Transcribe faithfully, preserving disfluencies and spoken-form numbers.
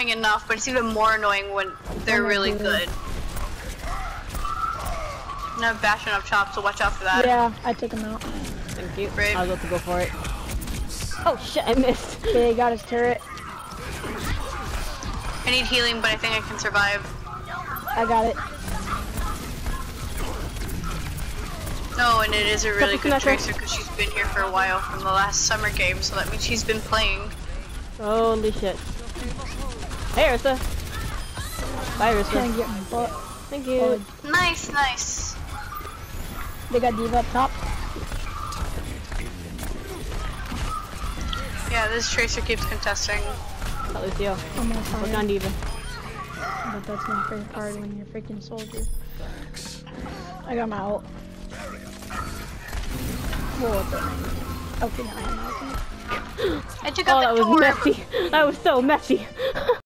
annoying enough, but it's even more annoying when they're Oh really God. good. And I have Bastion up top, so watch out for that. Yeah, I took him out. Thank you. Great. I was about to go for it. Oh shit, I missed. Okay, got his turret. I need healing, but I think I can survive. I got it. No, and it is a really Couple good connector. tracer because she's been here for a while from the last summer game, so that means she's been playing. Holy shit. Hey, Ursa. Bye, Ursa. Trying to get butt. Thank you. Nice, nice. They got Diva up top. Yeah, this tracer keeps contesting. Oh, Lucio. I'm gonna find Look him. on Diva. But that's not very hard when you're a freaking soldier. I got my ult. Whoa, what's that? Okay, now I have my ult. I took Oh, out that the was door. messy. That was so messy.